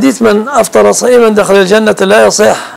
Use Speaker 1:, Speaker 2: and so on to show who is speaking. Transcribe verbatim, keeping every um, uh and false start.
Speaker 1: حديث من أفطر صائما دخل الجنة لا يصح.